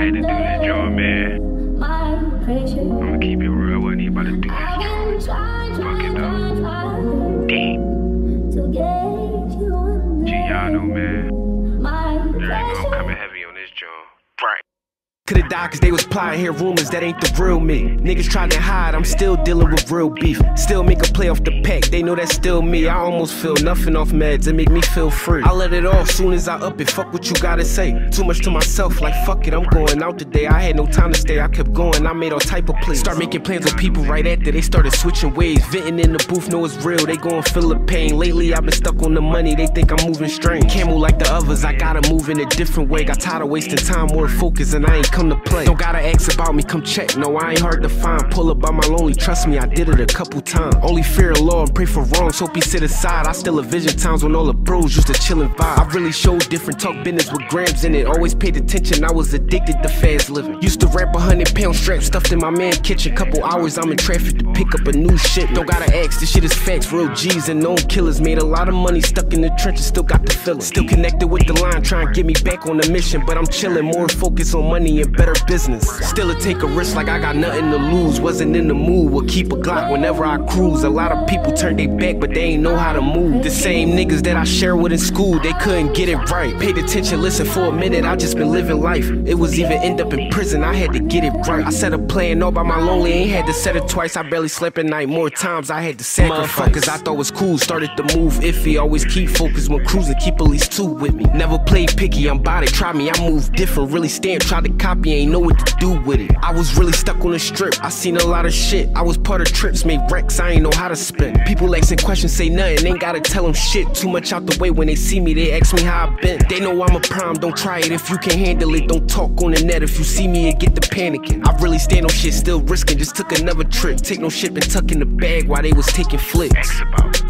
had to do this joint, man. I'ma keep it real, wasn't he about to do this joint? Fuck it though. Damn. Y'all know, man. There ain't no coming heavy on this joint. Right. Could've died cause they was plotting, hear rumors that ain't the real me. Niggas trying to hide, I'm still dealing with real beef. Still make a play off the pack, they know that's still me. I almost feel nothing off meds, it make me feel free. I let it off soon as I up it, fuck what you gotta say. Too much to myself, like fuck it, I'm going out today. I had no time to stay, I kept going, I made all type of plays. Start making plans with people right after they started switching ways. Venting in the booth, know it's real, they gon' feel the pain. Lately I've been stuck on the money, they think I'm moving strange. Can't move like the others, I gotta move in a different way. Got tired of wasting time, more focus, and I ain't come to play. Don't gotta ask about me, come check. No, I ain't hard to find. Pull up by my lonely, trust me, I did it a couple times. Only fear the Lord and pray for wrongs. Hope he sit aside. I still envision times when all the bros used to chill and vibe. I really showed different, talk business with grams in it. Always paid attention, I was addicted to fast living. Used to rap 100-pound strap stuffed in my man kitchen. Couple hours I'm in traffic to pick up a new shit. Don't gotta ask, this shit is facts. Real G's and known killers made a lot of money stuck in the trenches. Still got the feeling. Still connected with the line, trying to get me back on the mission. But I'm chilling, more focused on money and better business. Still to take a risk like I got nothing to lose. Wasn't in the mood, would keep a Glock whenever I cruise. A lot of people turn their back, but they ain't know how to move. The same niggas that I share with in school, they couldn't get it right. Paid attention, listen for a minute, I just been living life. It was even end up in prison, I had to get it right. I set a plan all by my lonely, ain't had to set it twice. I barely slept at night, more times I had to sacrifice. Motherfuckers I thought was cool, started to move iffy. Always keep focused when cruising, keep at least 2 with me. Never played picky, I'm bout it, try me, I move different. Really stand, try to copy, ain't know what to do with it. I was really stuck on the strip, I seen a lot of shit. I was part of trips, made wrecks, I ain't know how to spin. People asking questions, say nothing, ain't gotta tell them shit. Too much out the way, when they see me, they ask me how I been. They know I'm a prime, don't try it if you can't handle it. Don't talk on the net, if you see me and get the panicking. I really stand on shit, still risking, just took another trip. Take no shit, been tucking the bag while they was taking flicks.